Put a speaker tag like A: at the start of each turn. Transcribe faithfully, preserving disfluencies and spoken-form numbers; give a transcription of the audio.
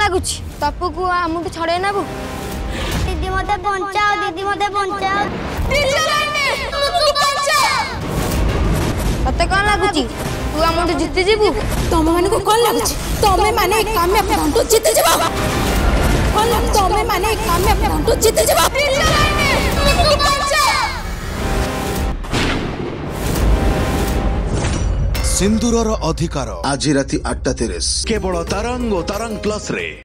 A: लगुच तपु को आमुठू छड़े नबू
B: दीदी मते बचाओ दीदी मते बचाओ
A: तते कौन लगुच तू आमुठू जीति जीवु
C: तुम माने को कौन लगुच तमे माने एक काम में अपना घंटू जीति जीवा कौन लग तमे माने एक काम में अपना घंटू जीति जीवा
D: सिंदूरर अधिकार आज राति आठटा तीस केवल तरंग और तरंग प्लस रे।